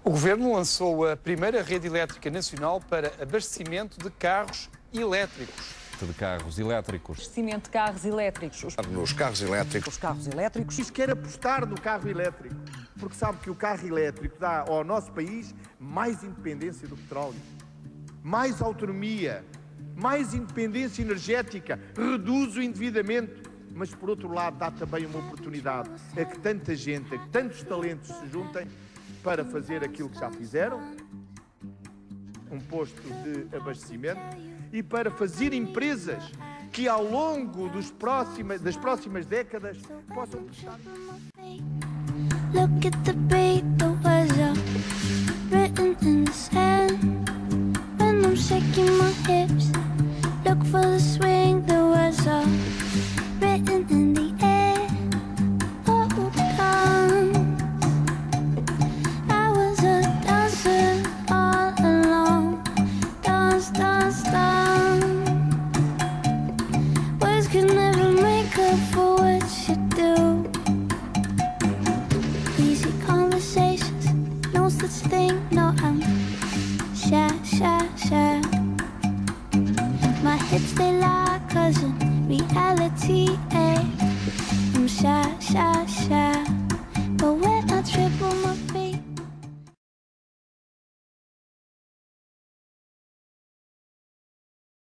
O Governo lançou a primeira rede elétrica nacional para abastecimento de carros elétricos. De carros elétricos. Abastecimento de carros elétricos. Nos carros elétricos. Os carros elétricos. Isto quer apostar no carro elétrico, porque sabe que o carro elétrico dá ao nosso país mais independência do petróleo, mais autonomia, mais independência energética, reduz o endividamento, mas por outro lado dá também uma oportunidade a que tanta gente, a que tantos talentos se juntem para fazer aquilo que já fizeram, um posto de abastecimento, e para fazer empresas que ao longo das próximas décadas possam prestar. Look at the beat, the words are written in the sand. When I'm shaking my hips, look for the swing, the words are written in the air. Oh, come. I was a dancer all alone. Dance, dance, dance. Words could never make up for what you do. Easy conversations, no such thing, no, I'm shy, shy, shy. My hips, they lie, 'cause in reality